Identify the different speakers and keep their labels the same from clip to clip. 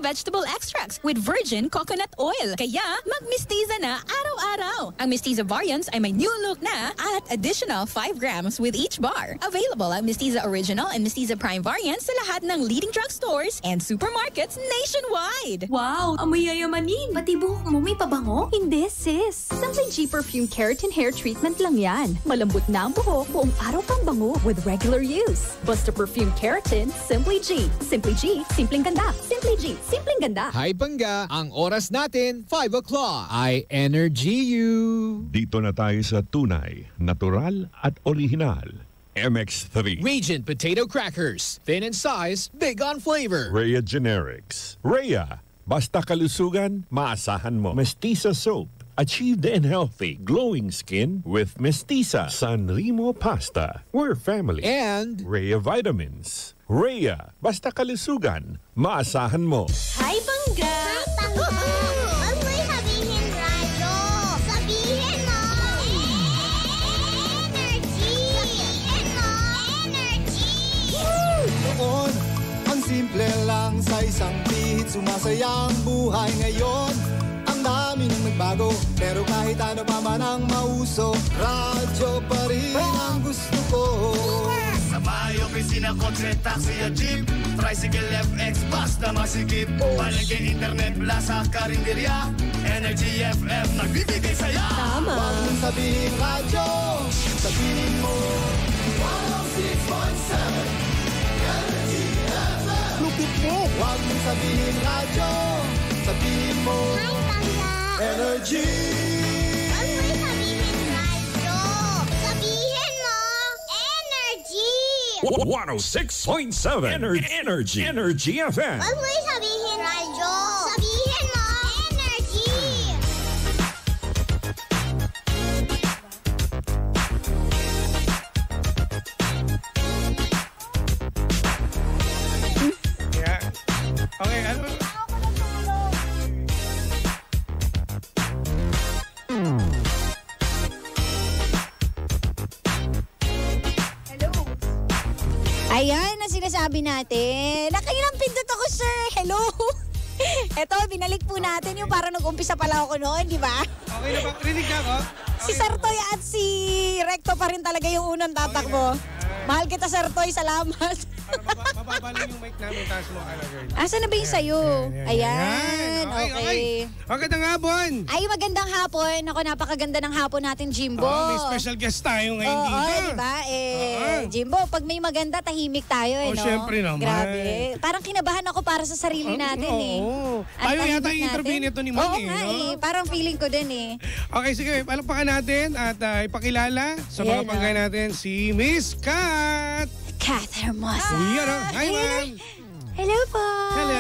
Speaker 1: vegetable extracts with virgin coconut oil. Kaya mag-Mestiza na araw-araw. Ang Mestiza variants ay may new look na at additional 5 grams with each bar. Available ang Mestiza Original and Mestiza Prime variants sa lahat ng leading drugstores and supermarkets nationwide.
Speaker 2: Wow! Amoy yayamanin!
Speaker 3: Pati buhok mo may pabango?
Speaker 2: Hindi, sis. Simply G Perfume Keratin Hair Treatment lang yan. Malambot na ang buhok, buong araw pang bango with regular use. Basta Perfume Keratin, Simply G. Simply G, simpleng ganda. Simply G, simpleng ganda.
Speaker 4: Hi Bangga, ang oras natin, 5 o'clock. I energy you.
Speaker 5: Dito na tayo sa tunay, natural at original. MX3.
Speaker 4: Regent Potato Crackers. Thin in size, big on flavor.
Speaker 5: Rhea Generics. Rhea, basta kalusugan, maasahan mo. Mestiza Soap. Achieve the healthy, glowing skin with Mestiza. Sanremo Pasta. We're family.
Speaker 4: And
Speaker 5: Rhea Vitamins. Rhea, basta kalusugan, maasahan mo.
Speaker 3: Hi, Bangga!
Speaker 6: Hi, Bangga! Huwag mo'y sabihin radyo. Sabihin mo! Energy! Sabihin mo! Energy!
Speaker 7: Noon, ang simple lang sa isang pihit. Sumasaya ang buhay ngayon. Ang dami nang nagbago, pero kahit ano pa man ang mauso, radyo pa rin ang gusto ko.
Speaker 8: Sa bahay, opisina, kotse, taxi at jeep, tricycle, FX, bus na masikip, palengke, internet, plaza, karinderya, Energy FM, nagbibigay saya.
Speaker 2: Tama.
Speaker 7: Huwag mong sabihin radyo, sabihin mo 106.7 Energy FM. Lupit mo. Huwag mong sabihin radyo, sabihin mo
Speaker 6: Hi, Bangga!
Speaker 7: Energy.
Speaker 6: Huwag mo'y sabihin radyo. Sabihin mo! Energy!
Speaker 5: 106.7 Energy FM.
Speaker 6: Huwag mo'y sabihin radyo. Sabihin mo! Energy!
Speaker 9: Yeah. Okay, ano?
Speaker 3: Ayan na sinasabi natin. Nakailang pindot ako, sir. Hello. Eto, binalik po natin yung parang nag-umpisa pala ako noon, di ba?
Speaker 9: Okay na ba? Rinig na ako?
Speaker 3: Si Sir Toy at si Recto pa rin talaga yung unang tatakbo. Mahal kita, Sir Toy. Salamat.
Speaker 9: Mababa lang yung mic namin, taas mo ka na, girl.
Speaker 3: Asa na ba yung sayo? Ayan. Okay.
Speaker 9: Magandang hapon.
Speaker 3: Ay, magandang hapon. Ako, napakaganda ng hapon natin, Jimbo.
Speaker 9: May special guest tayo ngayon
Speaker 3: Oo,
Speaker 9: dito.
Speaker 3: diba? Jimbo, pag may maganda, tahimik tayo, no?
Speaker 9: Syempre naman.
Speaker 3: Grabe. Parang kinabahan ako para sa sarili natin,
Speaker 9: Oo.
Speaker 3: Ang
Speaker 9: Ayaw
Speaker 3: tahimik
Speaker 9: yata yung interview
Speaker 3: natin.
Speaker 9: nito ni Ma'am,
Speaker 3: Oo nga,
Speaker 9: no?
Speaker 3: Parang feeling ko din,
Speaker 9: Okay, sige. Palakpakan natin at ipakilala sa mga panggay natin si Miss Kat.
Speaker 3: Kat Hermosa.
Speaker 9: Yan, Hi, ma'am.
Speaker 3: Hello po.
Speaker 9: Hello.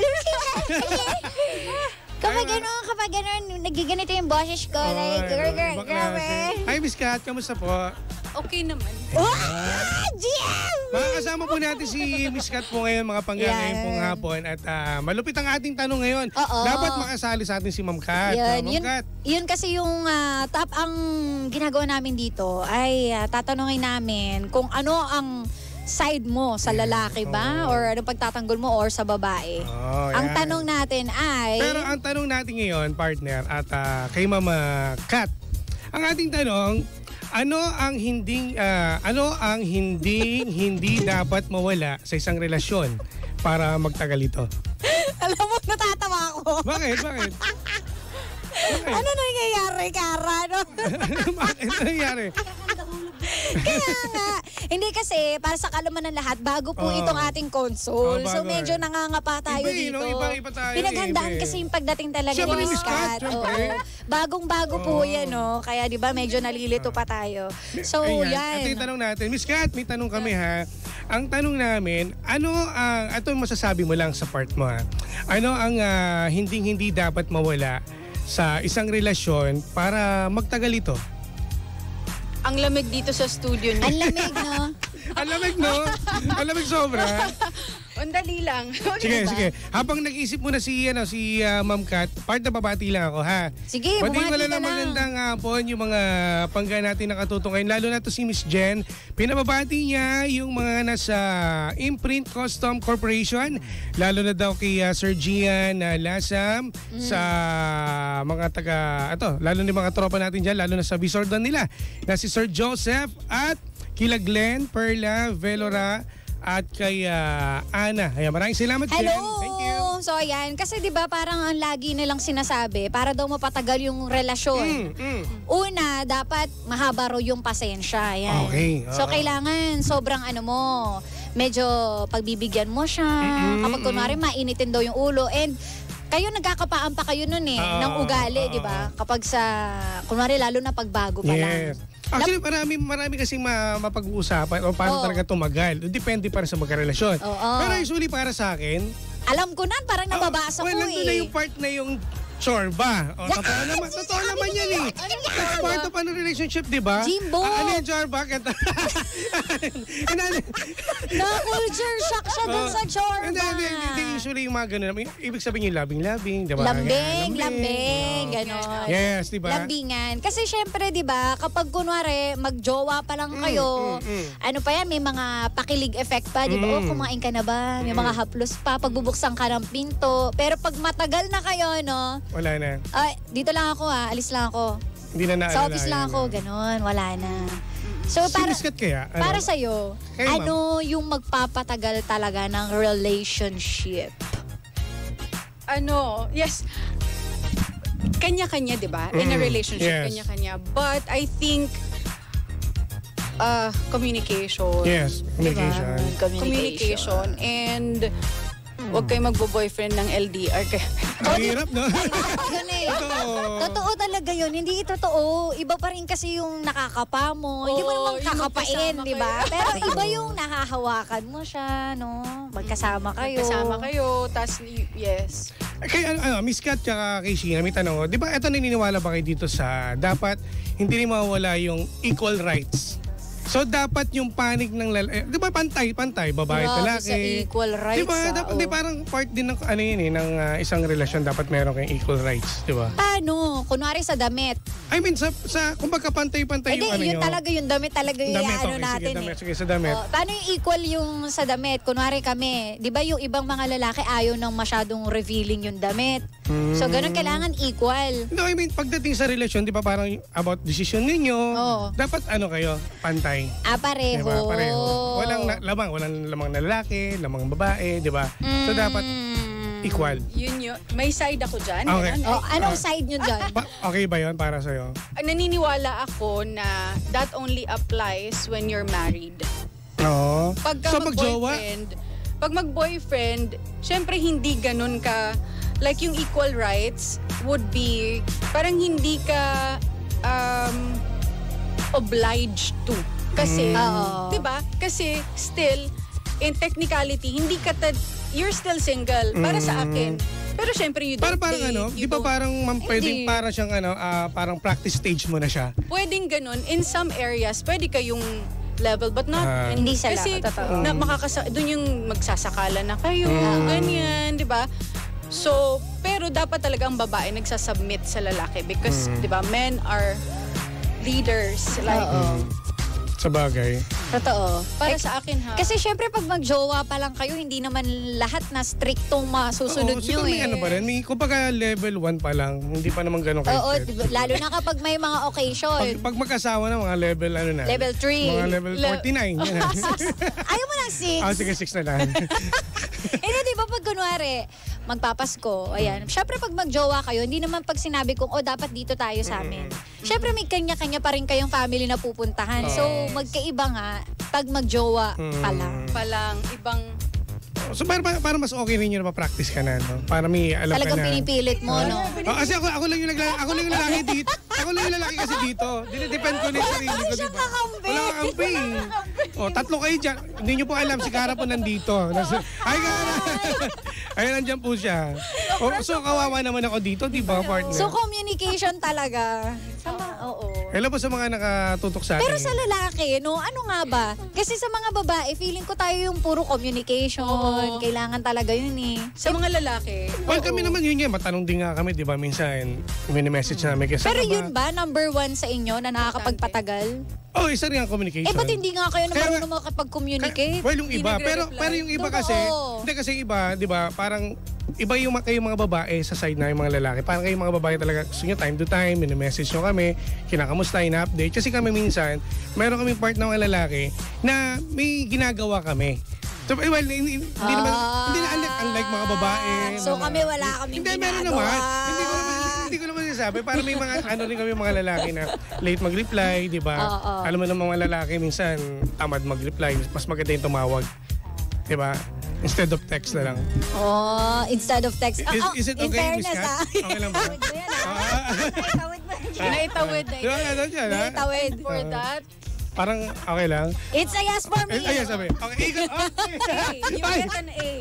Speaker 3: Kapag gano'n, nagiganito yung boses ko. Grabe.
Speaker 9: Hi, Miss Kat. Kamusta po?
Speaker 2: Okay naman.
Speaker 3: GM!
Speaker 9: Makakasama po natin si Miss Kat po ngayon, mga pangga ngayon pong hapon. At malupit ang ating tanong ngayon. Dapat makasali sa atin si Ma'am Kat. Ma'am Kat.
Speaker 3: Yun kasi yung top ang ginagawa namin dito ay tatanungin namin kung ano ang side mo sa lalaki ba or anong pagtatanggol mo or sa babae. Ang tanong natin ay...
Speaker 9: Pero ang tanong natin ngayon, partner, at kay Mama Kat, ang ating tanong, ano ang hindi dapat mawala sa isang relasyon para magtagal ito?
Speaker 3: Alam mo, natatawa ako.
Speaker 9: Bakit?
Speaker 3: Ano nangyayari, Kara? No?
Speaker 9: Bakit? Ano nangyayari?
Speaker 3: Kaya nga. Hindi kasi, para sa kalaman ng lahat, bago po itong ating console. So medyo nangangapa tayo dito.
Speaker 9: Iba tayo.
Speaker 3: Pinaghandaan kasi yung pagdating talaga
Speaker 9: Siyempre,
Speaker 3: ni Miss Kat. Bagong-bago po yan, no? Kaya di ba medyo nalilito pa tayo. So, yan.
Speaker 9: Ito yung tanong natin. Miss Kat, may tanong kami ha. Ang tanong namin, ito masasabi mo lang sa part mo ha. Ano ang hindi dapat mawala sa isang relasyon para magtagal ito?
Speaker 2: Ang lamig dito sa studio niyo.
Speaker 3: Ang lamig, no?
Speaker 9: Ang lamig, no? Ang lamig sobra.
Speaker 10: Ang dali lang.
Speaker 9: Sige, sige. Habang nag-isip mo na si Ma'am Kat, part na babati lang ako, ha?
Speaker 3: Sige,
Speaker 9: Batiin
Speaker 3: bumati
Speaker 9: wala
Speaker 3: ka
Speaker 9: ng
Speaker 3: lang.
Speaker 9: magandang hapon yung mga pangga natin nakatuto ngayon. Lalo na to si Miss Jen. Pinababati niya yung mga nasa Imprint Custom Corporation. Lalo na daw kay Sir Gian Lasam sa mga lalo na mga tropa natin dyan, lalo na sa Visordan nila. Na si Sir Joseph at kila Glenn, Perla, Velora, at kay Ana. Ayan, maraming salamat, Jen.
Speaker 3: Hello!
Speaker 9: Thank you.
Speaker 3: So ayan, kasi 'di ba parang ang lagi nilang sinasabi para daw mapatagal yung relasyon. Una, dapat mahaba raw yung pasensya. Ayan.
Speaker 9: Okay.
Speaker 3: So kailangan sobrang medyo pagbibigyan mo siya. Kapag kunwari mainitin daw yung ulo and kayo nagkakapaan pa kayo nun ng ugali, 'di ba? Kapag kunwari lalo na pagbago pa lang.
Speaker 9: Actually, marami kasing mapag-uusapan o paano talaga tumagal. Depende para sa magkarelasyon. Pero usually para sa akin,
Speaker 3: alam ko na, parang nababasa ko
Speaker 9: nandun na yung part na yung chorba. Totoo naman yan It's part of ano relationship, di ba?
Speaker 3: Jimbo!
Speaker 9: Ano yung chorba?
Speaker 3: Na-culture shock siya dun sa chorba.
Speaker 9: Hindi usually yung mga ganun. Ibig sabihin yung labing-labing, di ba?
Speaker 3: Lambing, gano'n.
Speaker 9: Yes, di ba?
Speaker 3: Lambingan. Kasi syempre, di ba, kapag kunwari, magjowa pa lang kayo, ano pa yan, may mga pakilig effect pa, di ba? Oh, kumain ka na ba? May mga haplos pa, pagbubuksan ka ng pinto. Pero pag matagal na kayo, no?
Speaker 9: Wala na.
Speaker 3: Ay, dito lang ako alis lang ako.
Speaker 9: Hindi na naalala.
Speaker 3: Sa office lang ako, gano'n, wala na. So,
Speaker 9: Siniskat kaya?
Speaker 3: para sa'yo, ano yung magpapatagal talaga ng relationship?
Speaker 10: Yes. Kanya-kanya, di ba? In a relationship,
Speaker 9: Yes.
Speaker 10: kanya-kanya. But I think, communication.
Speaker 9: Yes, communication.
Speaker 10: Diba? Communication. And huwag kayo magbo-boyfriend ng LDR.
Speaker 9: Ang hirap, no?
Speaker 3: Totoo talaga yun. Hindi totoo. Iba pa rin kasi yung nakakapa mo. Hindi mo naman kakapain, di ba? Pero iba yung nahahawakan mo siya, no? Magkasama kayo.
Speaker 10: Tas, yes.
Speaker 9: Kay Miss Kat tsaka kay Sheena, may tanong ko. Di ba, eto naniniwala ba kayo dito sa dapat hindi rin mawala yung equal rights? So, dapat yung panig ng lalaki, di ba pantay, babae at lalaki.
Speaker 3: Sa equal rights.
Speaker 9: Di ba, dapat, di parang part din ng, ng isang relasyon, dapat meron kayong equal rights, di ba?
Speaker 3: Paano? Kunwari sa damit.
Speaker 9: I mean, kung baga pantay-pantay yung
Speaker 3: yun talaga, yung damit talaga yung natin.
Speaker 9: Sige, sa damit.
Speaker 3: Paano yung equal yung sa damit? Kunwari kami, di ba yung ibang mga lalaki ayaw nang masyadong revealing yung damit. So, ganun kailangan equal.
Speaker 9: No, I mean, pagdating sa relasyon, di ba parang about decision ninyo, dapat kayo, pantay.
Speaker 3: Pareho.
Speaker 9: Diba? Pareho. Walang lamang na lalaki, lamang babae, di ba? So, dapat equal.
Speaker 10: Yun. May side ako dyan.
Speaker 9: Okay.
Speaker 3: Anong side nyo dyan?
Speaker 9: Okay ba yun para sa'yo?
Speaker 10: Naniniwala ako na that only applies when you're married.
Speaker 9: Oo.
Speaker 10: Pagka
Speaker 9: So, magjowa?
Speaker 10: Pag mag-boyfriend, syempre hindi ganun ka, like yung equal rights would be, parang hindi ka obliged to. Kasi, di ba? Kasi still, in technicality, you're still single para sa akin. Pero syempre you don't date.
Speaker 9: Di ba parang pwedeng para siyang parang practice stage mo na siya?
Speaker 10: Pwedeng ganun. In some areas, pwede kayong level but not
Speaker 3: hindi sa
Speaker 10: kasi
Speaker 3: totoo.
Speaker 10: doon yung magsasakala na kayo, ganyan, di ba? So, pero dapat talaga ang babae nagsasubmit sa lalaki because, di ba, men are leaders. Like,
Speaker 9: Sa bagay.
Speaker 3: Totoo.
Speaker 10: Para sa akin, ha?
Speaker 3: Kasi syempre pag magjowa pa lang kayo, hindi naman lahat na striktong masusunod nyo
Speaker 9: may pa rin. Kumbaga level 1 pa lang, hindi pa naman ganun kayo.
Speaker 3: Oo, lalo na kapag may mga occasion.
Speaker 9: Pag magkasawa na, mga level na.
Speaker 3: Level 3.
Speaker 9: Mga level 49.
Speaker 3: Ayaw mo ng 6?
Speaker 9: Sige, 6 na lang.
Speaker 3: Di ba pag kunwari, magpapasko, ayan. Syempre pag magjowa kayo, hindi naman pag sinabi kong, dapat dito tayo sa amin. Syempre may kanya-kanya pa rin kayong family na pupuntahan. So, magkaiba nga, pag magjowa pa lang,
Speaker 10: ibang...
Speaker 9: So, para mas okay rin yun na ma-practice ka na, no? Para may alam
Speaker 3: talagang
Speaker 9: ka na.
Speaker 3: Talagang pinipilit mo, no?
Speaker 9: Kasi ako lang yung lalaki dito. Ako lang yung lalaki kasi dito. Dinidepend ko na yung sarili ko,
Speaker 3: siya
Speaker 9: diba?
Speaker 3: kakampi.
Speaker 9: Wala kang kampi. Tatlo kayo dyan. Hindi nyo po alam, si Kara po nandito. Hi, Kara! Ayun, nandyan po siya. So, kawawa naman ako dito, di ba, partner?
Speaker 3: So, communication talaga. Oo.
Speaker 9: Hello po sa mga nakatutok sa atin.
Speaker 3: Pero sa lalaki, no, ano nga ba? Kasi sa mga babae, feeling ko tayo yung puro communication. Kailangan talaga yun eh.
Speaker 10: Sa mga lalaki.
Speaker 9: Well, kami naman yun nga. Matanong din nga kami, di ba? Minsan, mini-message namin.
Speaker 3: Pero yun ba, number 1 sa inyo na nakakapagpatagal?
Speaker 9: Oh, isa rin ang communication.
Speaker 3: Ba't hindi nga kayo naman makapag-communicate?
Speaker 9: Well, yung iba. Pero yung iba kasi, hindi kasi iba, di ba, parang iba yung kayo mga babae sa side na yung mga lalaki. Parang kayo mga babae talaga gusto nyo time to time, mini-message nyo kami, kinakamusta, ina-update. Kasi kami minsan, meron kaming part ng mga lalaki na may ginagawa kami. So, well, hindi na unlike mga babae.
Speaker 3: So kami wala kaming ginagawa.
Speaker 9: Hindi, meron naman. Hindi ko naman sinasabi. Parang may mga, rin kami mga lalaki na late mag-reply, di ba? Alam mo ng mga lalaki, minsan tamad mag-reply. Mas maganda yung tumawag. Di ba? Instead of text na lang.
Speaker 3: Instead of text.
Speaker 9: Is it okay, Miss Kat? Okay lang ba?
Speaker 10: Naitawid.
Speaker 3: Naitawid.
Speaker 10: For that.
Speaker 9: Parang okay lang.
Speaker 3: It's a yes for me.
Speaker 9: Yes, sabi. Okay,
Speaker 10: You get an A.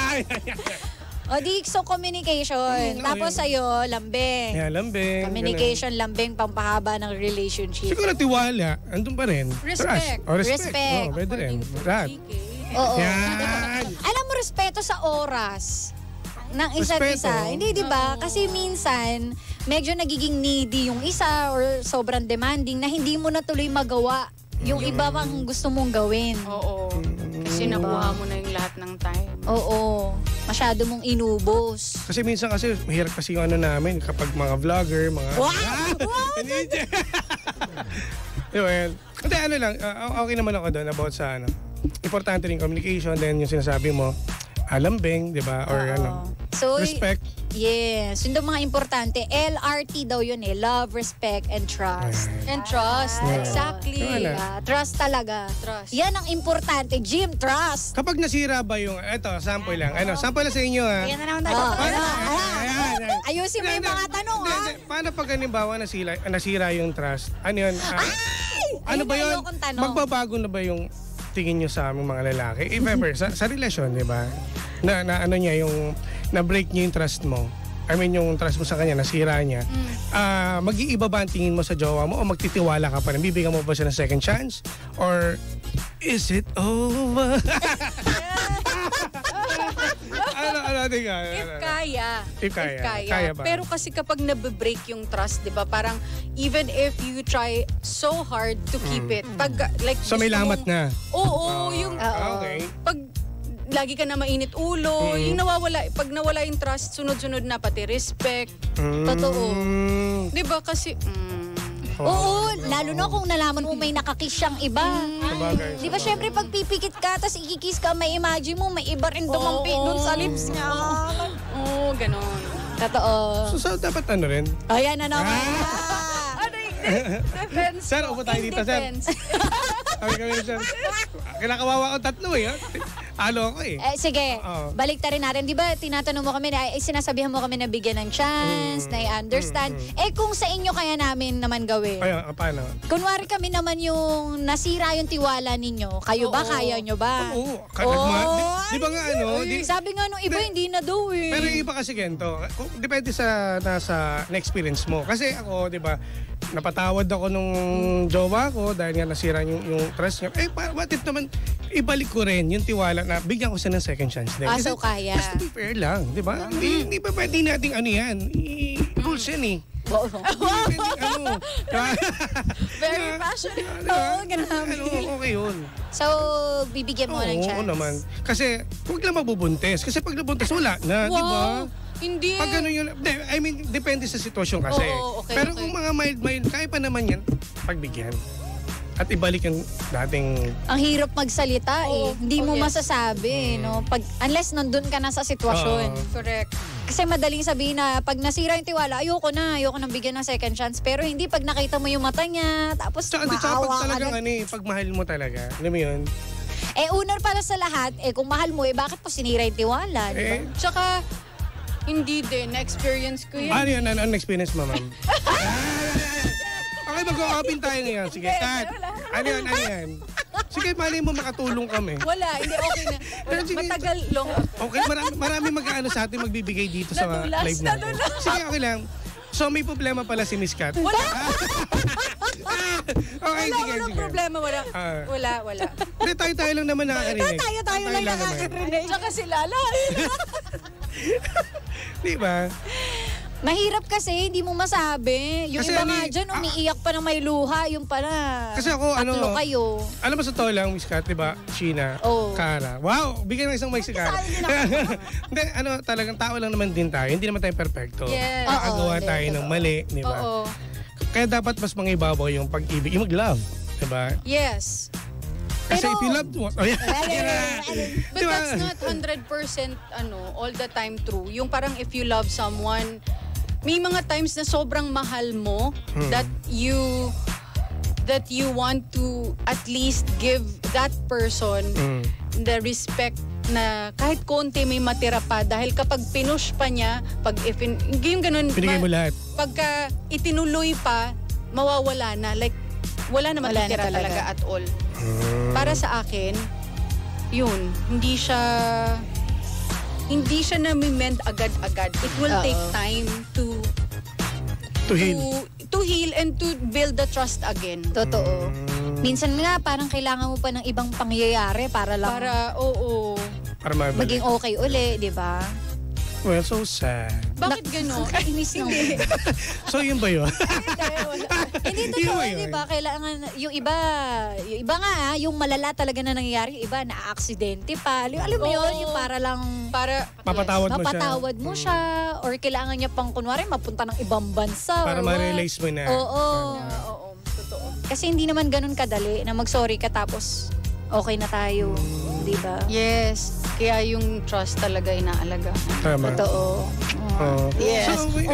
Speaker 3: So communication. Tapos sa'yo, lambing.
Speaker 9: Yeah, lambing.
Speaker 3: Communication, lambing, pampahaba ng relationship.
Speaker 9: Siguro tiwala, andun pa rin.
Speaker 10: Respect.
Speaker 3: Respect.
Speaker 9: Pwede rin. Trust.
Speaker 3: Oo.
Speaker 9: Yan.
Speaker 3: Alam mo, respeto sa oras ng isa't
Speaker 9: Respeto.
Speaker 3: isa. Hindi, di ba? Kasi minsan, medyo nagiging needy yung isa or sobrang demanding na hindi mo na tuloy magawa yung iba pang gusto mong gawin.
Speaker 10: Oo. Kasi nakuha mo na yung lahat ng time.
Speaker 3: Oo. Masyado mong inubos.
Speaker 9: Kasi minsan kasi, mahirap kasi yung ano namin kapag mga vlogger, mga... Well, hindi, ano lang, okay naman ako doon about sa ano. Importante rin communication, then yung sinasabi mo, lambing, di ba? Or
Speaker 3: So,
Speaker 9: respect.
Speaker 3: Yes. Yun daw mga importante. LRT daw yun eh. Love, respect, and trust.
Speaker 10: And trust. Exactly.
Speaker 3: Trust talaga.
Speaker 10: Trust.
Speaker 3: Yan ang importante. Jim, trust.
Speaker 9: Kapag nasira ba yung, eto, sample lang. Sample lang sa inyo ha.
Speaker 3: Ayan na naman tayo. Ayusin mo yung mga tanong ha.
Speaker 9: Paano pag halimbawa nasira yung trust? Ano yun? Ano ba yun? Magbabago na ba yung tingin nyo sa aming mga lalaki? If ever, sa relasyon, di ba? Na ano niya, yung na-break niya yung trust mo. I mean, yung trust mo sa kanya, nasira niya. Mag-iiba ba ang tingin mo sa jowa mo o magtitiwala ka pa rin? Bibigyan mo ba siya ng second chance? Or is it over?
Speaker 10: If kaya.
Speaker 9: Ba?
Speaker 10: Pero kasi kapag nabe-break yung trust, di ba, parang even if you try so hard to keep it, pag like...
Speaker 9: So may lamat na?
Speaker 10: Oo, yung...
Speaker 9: Okay.
Speaker 10: Pag lagi ka na mainit ulo, yung pag nawala yung trust, sunod-sunod na pati respect. Totoo. Di ba kasi...
Speaker 3: Oo, lalo na kung nalaman mo may nakakiss siyang iba. Di ba syempre pag pipikit ka, tapos ikikiss ka, may imagine mo, may iba rin dumampi dun sa lips niya.
Speaker 10: Oo, ganon.
Speaker 3: Totoo.
Speaker 9: So dapat ano rin?
Speaker 3: Ayan na naman.
Speaker 10: Defense.
Speaker 9: Sir, upo tayo dito, sir. Kami, sir. Kinakawawa ko tatlo eh. Alo ako eh.
Speaker 3: Sige, balik ta rin natin. Di ba tinatanong mo kami, sinasabihan mo kami na bigyan ng chance, na i-understand. Kung sa inyo kaya namin naman gawin.
Speaker 9: Paano?
Speaker 3: Kunwari kami naman yung nasira yung tiwala ninyo. Kayo ba? Kaya nyo ba?
Speaker 9: Oo. Di ba nga ano?
Speaker 3: Sabi nga nung iba, hindi na daw eh.
Speaker 9: Pero yung iba kasi ganito. Depende sa na-experience mo. Kasi ako, di ba, napatawad ako nung jowa ko dahil nga nasira yung trust niya. What if naman, ibalik ko rin yung tiwala na bigyan ko siya ng second chance din.
Speaker 3: So kaya.
Speaker 9: Just to be fair lang, di ba? Hindi pa pwede nating ano yan. Rules yan eh.
Speaker 10: Very passionate.
Speaker 3: Oo, grabe.
Speaker 9: Okay yun.
Speaker 3: So, bibigyan mo ng chance.
Speaker 9: Oo naman. Kasi, huwag lang mabubuntes. Kasi pag nabuntes, wala na, di ba?
Speaker 10: Hindi.
Speaker 9: Pag ano yun, I mean, depende sa sitwasyon kasi. Pero kung mga mild, kaya pa naman yan, pagbigyan. At ibalik yung dating...
Speaker 3: Ang hirap magsalita eh. Hindi mo masasabi, no? Unless nandun ka na sa sitwasyon.
Speaker 10: Correct.
Speaker 3: Kasi madaling sabihin na pag nasira yung tiwala, ayoko nang bigyan ng second chance. Pero hindi pag nakita mo yung mata niya, tapos maawa
Speaker 9: pag
Speaker 3: ka
Speaker 9: talagang
Speaker 3: na.
Speaker 9: pag mahal mo talaga, alam mo yun?
Speaker 3: Una para sa lahat, kung mahal mo, bakit po sinira yung tiwala? Diba?
Speaker 10: Tsaka, hindi din. Na-experience ko yun.
Speaker 9: Ano yun? Ano experience mo, ma'am? Okay, mag-o-open tayo ngayon. Sige, Kat. Ano yan? Sige, mali mo makatulong kami.
Speaker 10: Wala, hindi okay na. Matagal long.
Speaker 9: Okay, marami mag-ano sa atin magbibigay dito sa live natin. Sige, okay lang. So may problema pala si Miss Kat.
Speaker 10: Wala.
Speaker 9: Okay, sige.
Speaker 10: Walang problema. Wala. Wala.
Speaker 9: Hindi, tayo lang naman nakakarinig.
Speaker 3: Tayo lang nakakarinig.
Speaker 10: Tsaka si Lala.
Speaker 9: Di ba?
Speaker 3: Mahirap kasi, hindi mo masabi. Yung
Speaker 9: Kasi
Speaker 3: iba nga dyan, umiiyak pa ng may luha. Yung pala,
Speaker 9: Kasi ako,
Speaker 3: tatlo kayo.
Speaker 9: Alam mo sa totoo lang, Miss Kat, di ba? Sheena,
Speaker 3: Oo.
Speaker 9: Kara. Wow! Bigyan ng isang mic si Kara. Hindi, talagang tao lang naman din tayo. Hindi naman tayo perfecto.
Speaker 10: Yes.
Speaker 9: Nakagawa
Speaker 3: Oo,
Speaker 9: tayo ng mali, di ba?
Speaker 10: Oo.
Speaker 9: Kaya dapat mas mangibabaw yung pag-ibig. Yung mag-love. Di ba?
Speaker 10: Yes.
Speaker 9: Kasi if you love mo,
Speaker 10: But
Speaker 9: Diba?
Speaker 10: that's not 100% all the time true. Yung parang if you love someone, may mga times na sobrang mahal mo that you want to at least give that person the respect na kahit konti may matira pa dahil kapag pinush pa niya, yung ganun,
Speaker 9: binigay mo lahat.
Speaker 10: Pagka itinuloy pa, mawawala na. Like, wala na matitira talaga at all. Para sa akin, yun, hindi siya na-mend agad-agad. It will take time to
Speaker 9: heal.
Speaker 10: To heal and to build the trust again.
Speaker 3: Totoo. Minsan nga, parang kailangan mo pa ng ibang pangyayari para lang
Speaker 9: Para mabalik.
Speaker 3: maging okay uli, di ba?
Speaker 9: Well, so sad.
Speaker 10: Bakit gano'n?
Speaker 3: Nakainis naman.
Speaker 9: So, yun ba yun?
Speaker 3: Hindi totoo, di ba? Kailangan, yung iba nga, yung malala talaga na nangyayari, yung iba na-aksidente pa. Alam mo yun, yung para lang,
Speaker 9: mapatawad mo siya.
Speaker 3: Or kailangan niya pang, kunwari, mapunta ng ibang bansa.
Speaker 9: Para ma-realize mo na.
Speaker 3: Oo.
Speaker 10: Totoo.
Speaker 3: Kasi hindi naman ganun kadali na mag-sorry ka tapos okay na tayo. Di ba?
Speaker 10: Yes. Kaya yung trust talaga inaalaga.
Speaker 9: Tama.
Speaker 3: Totoo.
Speaker 10: Yes.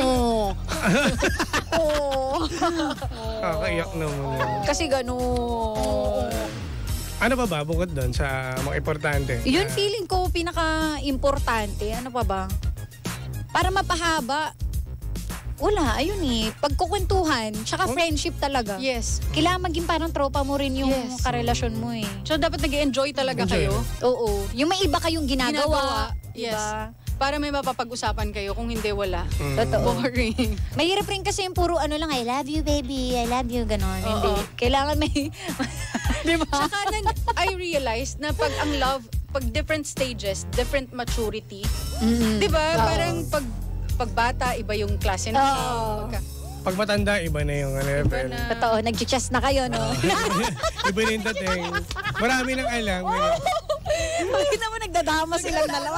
Speaker 9: Kakaiyak naman.
Speaker 3: Kasi ganun.
Speaker 9: Ano ba bukod doon sa mga importante?
Speaker 3: Yun feeling ko pinaka-importante. Ano pa ba? Para mapahaba. Wala, ayun pagkukwentuhan, tsaka friendship talaga.
Speaker 10: Yes.
Speaker 3: Kailangan maging parang tropa mo rin yung karelasyon mo
Speaker 10: So, dapat nag-enjoy talaga kayo.
Speaker 3: Oo. Yung may iba kayong ginagawa.
Speaker 10: Yes.
Speaker 3: Diba?
Speaker 10: Para may mapapag-usapan kayo. Kung hindi, wala.
Speaker 3: Totoo.
Speaker 10: Boring.
Speaker 3: Mahirap rin kasi yung puro lang, I love you, baby. I love you, ganon. Hindi. Kailangan may...
Speaker 10: Diba? Saka I realized na pag ang love, pag different stages, different maturity. Diba? Parang pag bata, iba yung klase na.
Speaker 9: Pag matanda, iba na yung level.
Speaker 3: Totoo, nag-chess na kayo, no?
Speaker 9: Iba na yung dating. Marami nang alam.
Speaker 3: Makita mo, nagdadama silang dalawa.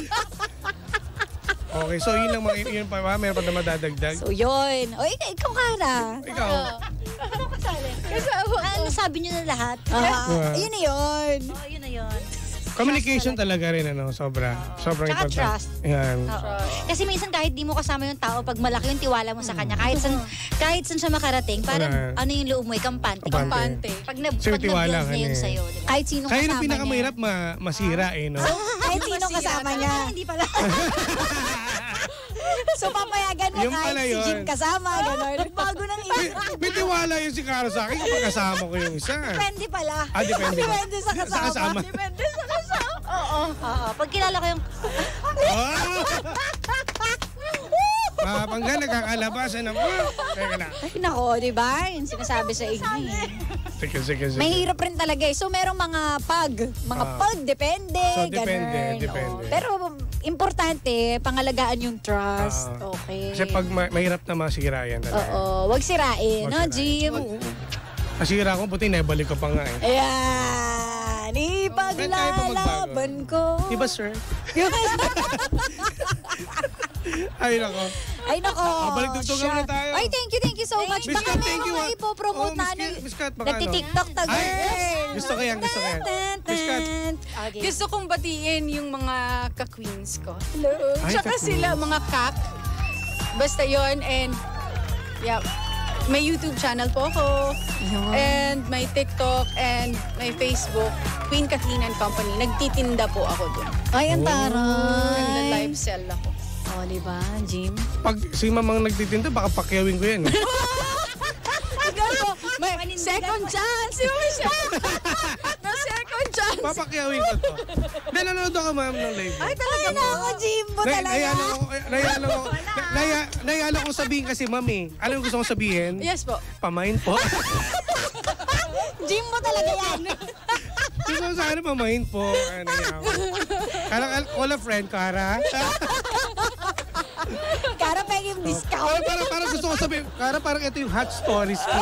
Speaker 9: Okay, so yun lang yun pa ba? Meron pa na madadagdag?
Speaker 3: So yun. O, ikaw Kara.
Speaker 9: Ikaw.
Speaker 3: Ano kasali? Ano sabi niyo na lahat? Yun na yun. Yun na yun.
Speaker 9: Communication talaga rin, sobrang
Speaker 3: Tsaka
Speaker 9: important.
Speaker 3: trust.
Speaker 9: Yan.
Speaker 3: Kasi minsan kahit di mo kasama yung tao, pag malaki yung tiwala mo sa kanya, kahit saan siya makarating, parang ano yung loob mo, kampante. Pag
Speaker 9: tiwala
Speaker 3: nag-build na yun sa'yo. Diba? Kahit sino
Speaker 9: Kaya
Speaker 3: kasama
Speaker 9: yung pinakamahirap masira no?
Speaker 3: Kahit sino kasama niya. Hindi pala. So papayagan mo kahit si Jim kasama, gano'n. Bago nang
Speaker 9: May tiwala yun si Caro sa akin kapag kasama ko yung isa.
Speaker 3: Depende pala.
Speaker 9: Depende.
Speaker 3: Depende sa kasama.
Speaker 10: Depende sa kasama.
Speaker 3: Oo. Pag kilala ko yung...
Speaker 9: Mapangga, nagkakalabasan na po. Teka na.
Speaker 3: Ay, nako, di ba? Yung sinasabi sa inyo.
Speaker 9: Sige.
Speaker 3: Mahirap rin talaga So, merong mga depende.
Speaker 9: So, depende.
Speaker 3: Pero, importante, pangalagaan yung trust. Okay.
Speaker 9: Kasi pag mahirap na masira yan talaga.
Speaker 3: Oo. Huwag sirain, no, Jim?
Speaker 9: Masira ko, buti naibalik ko pa nga
Speaker 3: Ayan. Ipaglalaban ko.
Speaker 9: Diba, sir? Ay, nako. Balik tugtugan na tayo.
Speaker 3: Ay, thank you so much.
Speaker 9: Miss Kat, thank you.
Speaker 3: Baka ipopromote na
Speaker 9: Miss Kat, baka
Speaker 3: nagtitiktok ta, girl.
Speaker 9: Gusto ko yan. Miss Kat.
Speaker 10: Gusto kong batiin yung mga ka-queens ko.
Speaker 3: Hello.
Speaker 10: Tsaka sila, mga kak. Basta yon and may YouTube channel po ako. And may TikTok and may Facebook. Queen Kathleen and Company. Nagtitinda po ako dun.
Speaker 3: Ay, ang taray.
Speaker 10: Live sell ako.
Speaker 3: O, diba, Jim?
Speaker 9: Pag si mamang nagtitinda, baka pakyawin ko yan.
Speaker 10: May second chance. Yung siya. Na second chance.
Speaker 9: Papakyawin ko to. Hindi, nanonood ako ma'am ng live.
Speaker 3: Ay, talaga na ako, Jimbo talaga.
Speaker 9: Nayala ko sabihin kasi ma'am eh. Alam mo gusto kong sabihin?
Speaker 10: Yes po.
Speaker 9: Pamain po.
Speaker 3: Jimbo talaga yan.
Speaker 9: Gusto ko sana pamain po. Ano yan? Call a friend, Kara.
Speaker 3: Kara, pwede yung discount.
Speaker 9: Parang gusto ko sabihin, Kara, parang ito yung hot stories ko.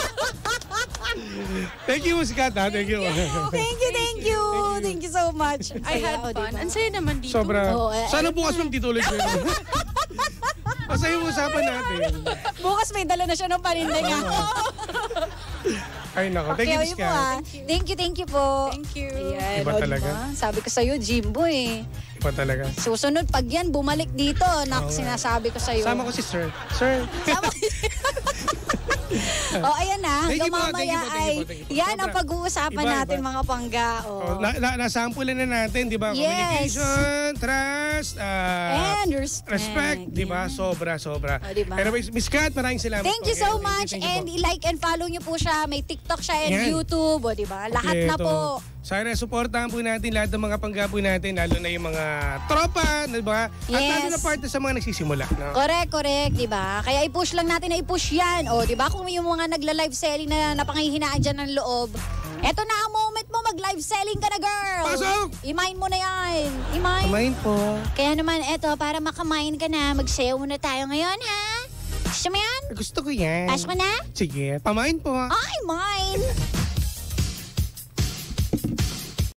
Speaker 9: Thank you, Muskat, ha? Thank you.
Speaker 3: Thank you. Thank you so much.
Speaker 10: I had fun. Ang saya naman dito.
Speaker 9: Sobra.
Speaker 3: Oo,
Speaker 9: Sana bukas ma'am dito ulit kayo. Masaya yung usapan natin.
Speaker 3: Bukas may dala na siya ng paninda niya.
Speaker 9: Ay, nako. Thank you,
Speaker 3: Okay,
Speaker 9: Muskat.
Speaker 3: Thank you po.
Speaker 10: Thank you.
Speaker 3: Ayan,
Speaker 9: Iba
Speaker 3: o,
Speaker 9: talaga.
Speaker 3: diba? Sabi ko sa'yo, Jimbo eh.
Speaker 9: Iba talaga.
Speaker 3: Susunod, pag yan, bumalik dito. Sinasabi ko sa'yo.
Speaker 9: Sama ko si Sir. Sir.
Speaker 3: Ayan na.
Speaker 9: Thank you po,
Speaker 3: Mamaya
Speaker 9: thank you po.
Speaker 3: yan ang pag-uusapan
Speaker 9: Iba,
Speaker 3: natin,
Speaker 9: iba.
Speaker 3: mga pangga.
Speaker 9: Nasampulan na natin, di ba?
Speaker 3: Yes.
Speaker 9: Communication, trust,
Speaker 3: And respect.
Speaker 9: di ba? Sobra.
Speaker 3: diba?
Speaker 9: Anyways, Miss Kat, maraming salamat.
Speaker 3: Thank you so much.
Speaker 9: Thank you po.
Speaker 3: And i-like and follow nyo po siya. May TikTok siya and
Speaker 9: Yan.
Speaker 3: YouTube. O, diba? Lahat na
Speaker 9: Kompleto.
Speaker 3: po.
Speaker 9: Sana supportahan po natin lahat ng mga panggapo natin, lalo na yung mga tropa, di ba? At
Speaker 3: Yes.
Speaker 9: lalo na parte sa mga nagsisimula. No?
Speaker 3: Correct, di ba? Kaya i-push lang natin na i-push yan. O, di ba? Kung yung mga nagla-live selling na napangihinaan dyan ng loob, eto na ang moment mo, mag-live selling ka na, girl.
Speaker 9: Pasok!
Speaker 3: I-mine mo na yan. I-mine.
Speaker 9: Kumain po.
Speaker 3: Kaya naman, eto, para makamine ka na, mag-sayo muna tayo ngayon, ha? Gusto mo yan?
Speaker 9: Gusto ko yan.
Speaker 3: Pasok mo na?
Speaker 9: Sige, pamain po.
Speaker 3: Ay, mine.